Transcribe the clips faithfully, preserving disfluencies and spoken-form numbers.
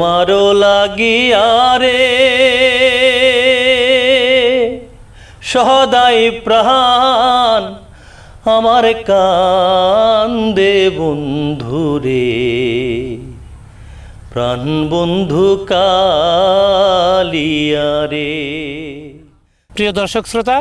তোমারও লাগিয়া রে সদাই প্রাণ আমার কান্দে বন্ধুরে প্রাণ বন্ধু কালিয়া রে। প্রিয় দর্শক শ্রোতা,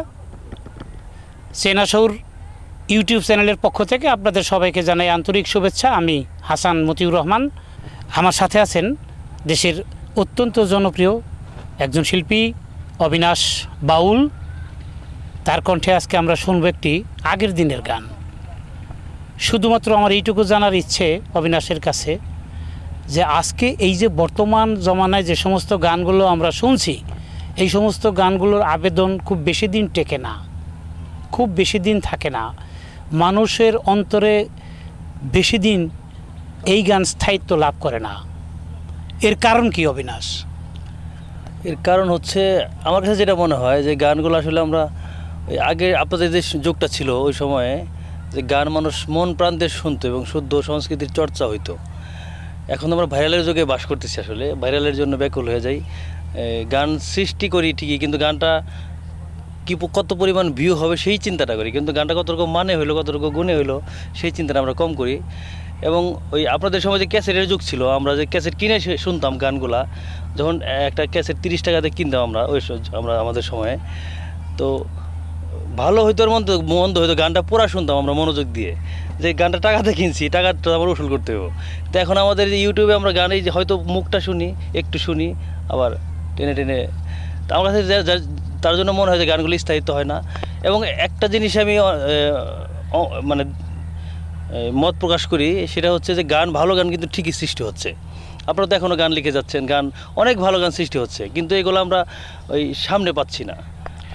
সেনাসৌর ইউটিউব চ্যানেলের পক্ষ থেকে আপনাদের সবাইকে জানাই আন্তরিক শুভেচ্ছা। আমি হাসান মতিউর রহমান। আমার সাথে আছেন দেশের অত্যন্ত জনপ্রিয় একজন শিল্পী অবিনাশ বাউল। তার কণ্ঠে আজকে আমরা শুনব একটি আগের দিনের গান। শুধুমাত্র আমার এইটুকু জানার ইচ্ছে অবিনাশের কাছে যে আজকে এই যে বর্তমান জমানায় যে সমস্ত গানগুলো আমরা শুনছি, এই সমস্ত গানগুলোর আবেদন খুব বেশি দিন টেকে না, খুব বেশি দিন থাকে না। মানুষের অন্তরে বেশি দিন এই গান স্থায়িত্ব লাভ করে না। এর কারণ কি অবিনাশ? এর কারণ হচ্ছে আমার কাছে যেটা মনে হয় যে গানগুলো আসলে আমরা আগে আপনাদের যে যুগটা ছিল ওই সময়ে যে গান মানুষ মন প্রাণ দিয়ে শুনতো এবং শুদ্ধ সংস্কৃতির চর্চা হইতো। এখন আমরা ভাইরালের যুগে বাস করতেছি, আসলে ভাইরালের জন্য ব্যাকুল হয়ে যাই। গান সৃষ্টি করি ঠিকই, কিন্তু গানটা কি কত পরিমাণ ভিউ হবে সেই চিন্তাটা করি, কিন্তু গানটা কতটুকু মানে হইলো কতটুকু গুণে হইলো সেই চিন্তাটা আমরা কম করি। এবং ওই আপনাদের সময় যে ক্যাসেটের যুগ ছিল, আমরা যে ক্যাসেট কিনে শুনতাম গানগুলা, যখন একটা ক্যাসেট তিরিশ টাকাতে কিনতাম আমরা ওই আমরা আমাদের সময়ে, তো ভালো হইতো আর মন্দ মন্দ হইতো, গানটা পুরা শুনতাম আমরা মনোযোগ দিয়ে, যে গানটা টাকাতে কিনছি, টাকাটা আমরা উসুল করতে হবে। তো এখন আমাদের যে ইউটিউবে আমরা গান এই যে হয়তো মুখটা শুনি, একটু শুনি, আবার টেনে টেনে, তো আমার কাছে তার জন্য মনে হয় যে গানগুলি স্থায়িত্ব হয় না। এবং একটা জিনিস আমি মানে মত প্রকাশ করি, সেটা হচ্ছে যে গান, ভালো গান কিন্তু ঠিকই সৃষ্টি হচ্ছে। আপনারা তো এখনও গান লিখে যাচ্ছেন, গান অনেক ভালো গান সৃষ্টি হচ্ছে, কিন্তু এগুলো আমরা ওই সামনে পাচ্ছি না।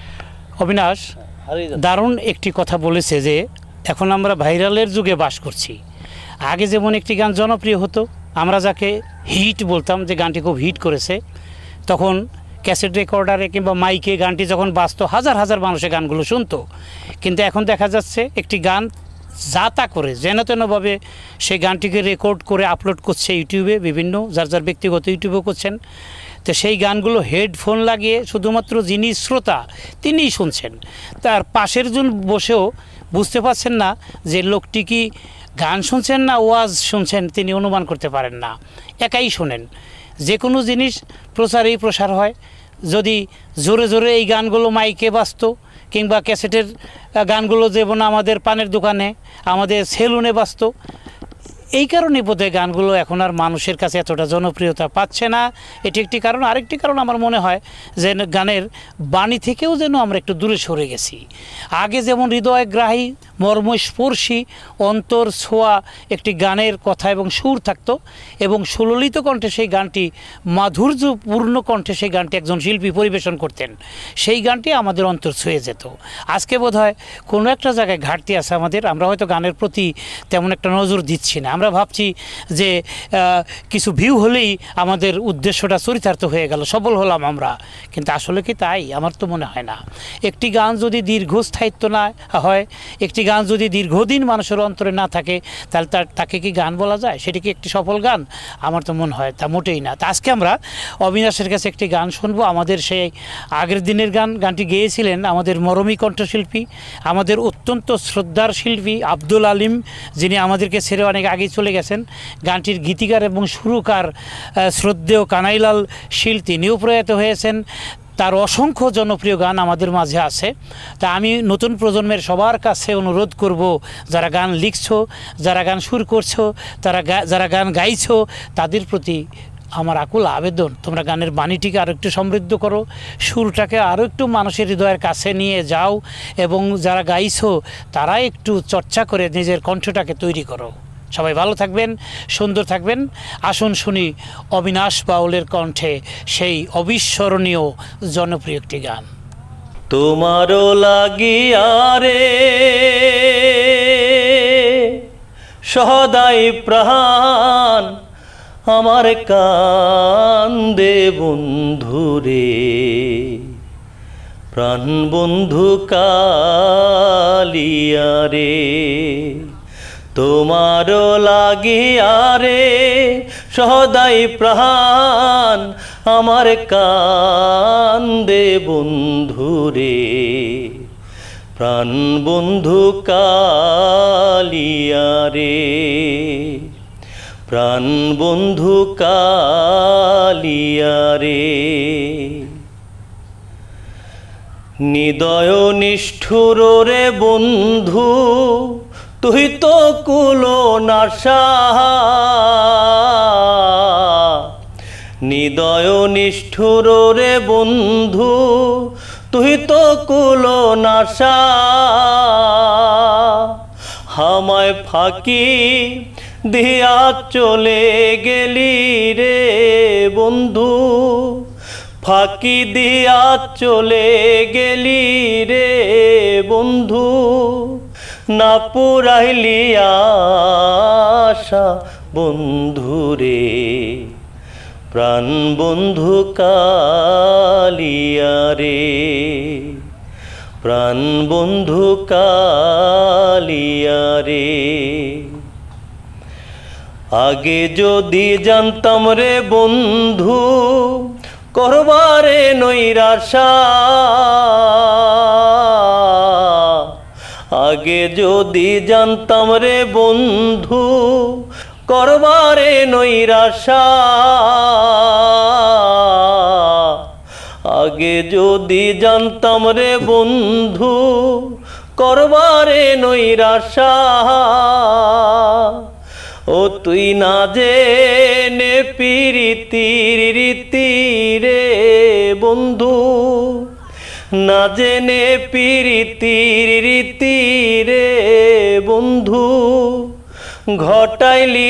অবিনাশ দারুণ একটি কথা বলেছে যে এখন আমরা ভাইরালের যুগে বাস করছি। আগে যেমন একটি গান জনপ্রিয় হতো, আমরা যাকে হিট বলতাম, যে গানটি খুব হিট করেছে, তখন ক্যাসেট রেকর্ডারে কিংবা মাইকে গানটি যখন বাজতো হাজার হাজার মানুষের গানগুলো শুনতো। কিন্তু এখন দেখা যাচ্ছে একটি গান যা তা করে যেন তেনভাবে সেই গানটিকে রেকর্ড করে আপলোড করছে ইউটিউবে, বিভিন্ন যার যার ব্যক্তিগত ইউটিউবেও করছেন। তো সেই গানগুলো হেডফোন লাগিয়ে শুধুমাত্র যিনি শ্রোতা তিনিই শুনছেন, তার পাশের জন বসেও বুঝতে পারছেন না যে লোকটি কি গান শুনছেন না ওয়াজ শুনছেন, তিনি অনুমান করতে পারেন না। একাই শোনেন। যে কোনো জিনিস প্রচারেই প্রসার হয়। যদি জোরে জোরে এই গানগুলো মাইকে বাজতো কিংবা ক্যাসেটের গানগুলো যেমন আমাদের পানের দোকানে, আমাদের সেলুনে বাজতো, এই কারণে বোধহয় গানগুলো এখন আর মানুষের কাছে এতটা জনপ্রিয়তা পাচ্ছে না। এটি একটি কারণ। আরেকটি কারণ আমার মনে হয় যে গানের বাণী থেকেও যেন আমরা একটু দূরে সরে গেছি। আগে যেমন হৃদয়গ্রাহী, মর্মস্পর্শী, অন্তর ছোঁয়া একটি গানের কথা এবং সুর থাকতো, এবং সুললিত কণ্ঠে সেই গানটি, মাধুর্যপূর্ণ কণ্ঠে সেই গানটি একজন শিল্পী পরিবেশন করতেন, সেই গানটি আমাদের অন্তর ছুঁয়ে যেত। আজকে বোধহয় কোনো একটা জায়গায় ঘাটতি আছে আমাদের। আমরা হয়তো গানের প্রতি তেমন একটা নজর দিচ্ছি না। আমরা ভাবছি যে কিছু ভিউ হলেই আমাদের উদ্দেশ্যটা চরিতার্থ হয়ে গেল, সফল হলাম আমরা, কিন্তু আসলে কি তাই? আমার তো মনে হয় না। একটি গান যদি দীর্ঘস্থায়িত্ব না হয়, একটি গান যদি দীর্ঘদিন মানুষের অন্তরে না থাকে, তাহলে তার তাকে কি গান বলা যায়? সেটি কি একটি সফল গান? আমার তো মনে হয় তা মোটেই না। তা আজকে আমরা অবিনাশের কাছে একটি গান শুনবো, আমাদের সেই আগের দিনের গান। গানটি গেয়েছিলেন আমাদের মরমী কণ্ঠশিল্পী, আমাদের অত্যন্ত শ্রদ্ধার শিল্পী আব্দুল আলিম, যিনি আমাদেরকে ছেড়ে অনেক আগে চলে গেছেন। গানটির গীতিকার এবং সুরকার শ্রদ্ধেয় কানাইলাল শীল, তিনিও প্রয়াত হয়েছেন। তার অসংখ্য জনপ্রিয় গান আমাদের মাঝে আছে। তা আমি নতুন প্রজন্মের সবার কাছে অনুরোধ করব, যারা গান লিখছো, যারা গান সুর করছো, তারা যারা গান গাইছো, তাদের প্রতি আমার আকুল আবেদন, তোমরা গানের বাণীটিকে আরও একটু সমৃদ্ধ করো, সুরটাকে আরও একটু মানুষের হৃদয়ের কাছে নিয়ে যাও, এবং যারা গাইছো তারা একটু চর্চা করে নিজের কণ্ঠটাকে তৈরি করো। সবাই ভালো থাকবেন, সুন্দর থাকবেন। আসুন শুনি অবিনাশ বাউলের কণ্ঠে সেই অবিস্মরণীয় জনপ্রিয় একটি গান। তোমারও লাগিয়া রে সদাই প্রাণ আমার কান্দে বন্ধুরে প্রাণ বন্ধু কালিয়া রে। তোমারও লাগিয়া রে সদাই প্রাণ আমার কান্দে বন্ধুরে, প্রাণ বন্ধু কালিয়া রে, প্রাণ বন্ধু কালিয়া রে। নিদয় নিষ্ঠুর রে বন্ধু তুই তো কুলো নাশা, নিদয় নিষ্ঠুর রে বন্ধু তুই তো কুলো নাশা। আমায় ফাঁকি দিয়া চলে গেলি রে বন্ধু, ফাঁকি দিয়া চলে গেলি রে বন্ধু, না পুরাইলি আশা বন্ধুরে, প্রাণ বন্ধু কালিয়া রে, প্রাণ বন্ধু কালিয়া রে। আগে যদি জানতাম রে বন্ধু করবারে নৈরাশা, আগে যদি জানতাম রে বন্ধু করবারে নৈরাশা, আগে যদি জানতাম রে বন্ধু করবারে নৈরাশা। ও তুই না জেনে পিরিতির রীতি রে বন্ধু, না জেনে পিরিতির রীতি রে বন্ধু, ঘটাইলি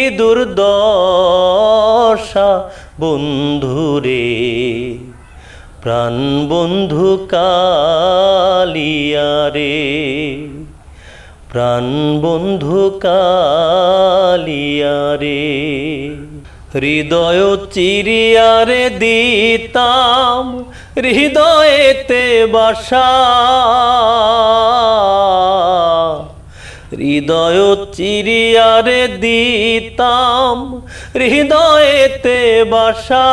দুর্দশা বন্ধুরে, প্রাণ বন্ধু কালিয়া রে, প্রাণ বন্ধু কালিয়া রে। হৃদয় চিরিয়া রে দিতাম হৃদয়েতে বাসা, হৃদয় চিরিয়া রে দিতাম হৃদয়েতে বাসা।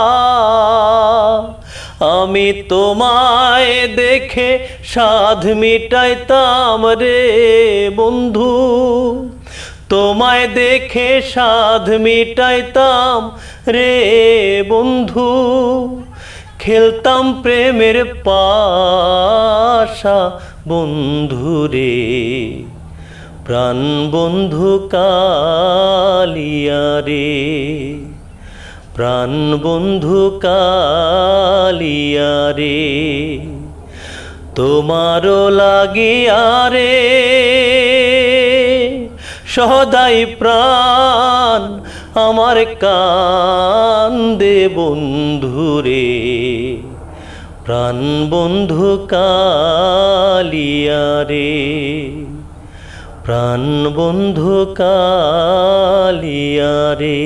আমি তোমায় দেখে সাধ মিটাইতাম রে বন্ধু, তোমায় দেখে সাধ মিটাইতাম রে বন্ধু, খেলতাম প্রেমের পাশা বন্ধুরে, প্রাণ বন্ধু কালিয়া রে, প্রাণ বন্ধু কালিয়া রে। তোমারও লাগিয়া রে সদাই প্রাণ আমার কান্দে বন্ধুরে, প্রাণ বন্ধু কালিয়া রে, প্রাণ বন্ধু কালিয়া রে,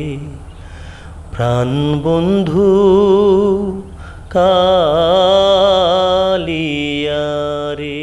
প্রাণ বন্ধু কালিয়া রে।